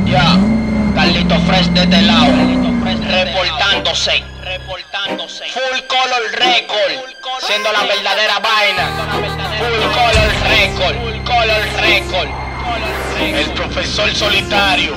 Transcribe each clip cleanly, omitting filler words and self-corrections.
Ya, Carlito Fresh de este lado, reportándose. Full Color Record, siendo la verdadera vaina. Full Color Record. El profesor solitario.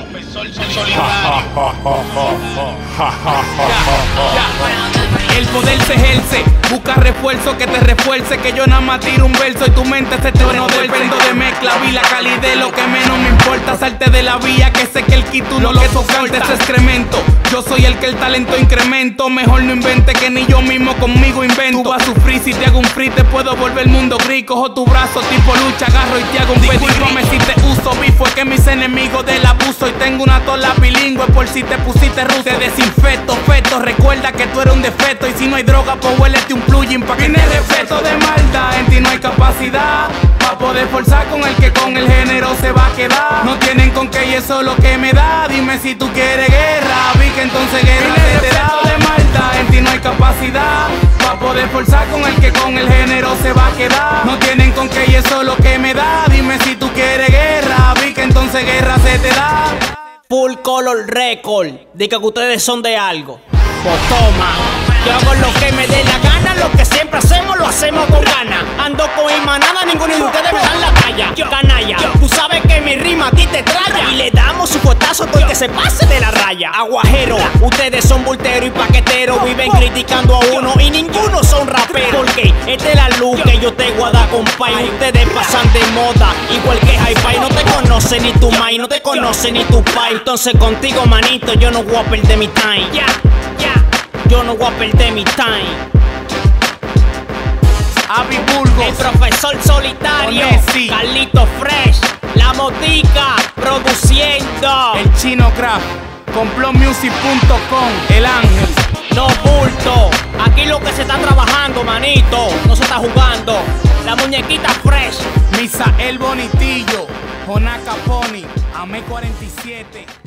El poder se ejerce, busca refuerzo que te refuerce, que yo nada más tiro un verso y tu mente se te no dependo de mezcla, vi la calidez, lo que menos me importa, salte de la vía, que sé que el quito no lo soporta ese excremento. Yo soy el que el talento incremento, mejor no invente que ni yo mismo conmigo invento. Tú vas a sufrir si te hago un free, te puedo volver el mundo gris, cojo tu brazo tipo lucha, agarro y te hago un pedido. Discúlpame si te uso, vi fue que mis enemigos del abuso y tengo una tola bilingüe por si te pusiste ruso. Te desinfecto, feto, recuerda que tú eres un defecto y si no hay droga pues huélete un plugin pa' que tiene respeto de maldad, en ti no hay capacidad pa' poder forzar con el que con el género se va a quedar. No tienen con qué y eso es lo que me da, dime si tú quieres guerra, vi que entonces guerra se te da. De maldad, en ti no hay capacidad pa' poder forzar con el que con el género se va a quedar. No tienen con qué y eso es lo que me da, dime si tú quieres guerra, vi que entonces guerra se te da. Full Color Record, diga que ustedes son de algo. Pues toma, yo hago lo que me dé la gana, lo que siempre hacemos lo hacemos con ganas. Ando con manada, ninguno de ustedes me dan la talla. Canalla, tú sabes que mi rima a ti te traya y le damos su fuetazo todo el que se pase de la raya. Aguajero, ustedes son bulteros y paqueteros, viven criticando a uno y ninguno son raperos. Porque esta es la luz que yo te guarda, compa, y ustedes pasan de moda igual que hi-fi. No te conoce ni tu mai, no te conoce ni tu pai. Entonces contigo, manito, yo no voy a perder mi time. Yo no voy a perder mi time. Avi Burgos, El profesor solitario, Onesi, Carlito Fresh, La Motica, produciendo. el Chino Craft, complotmusic.com, El Ángel. No bulto, aquí lo que se está trabajando, manito, no se está jugando. La muñequita Fresh. Misael Bonitillo, Jonaca Pony, Ame 47.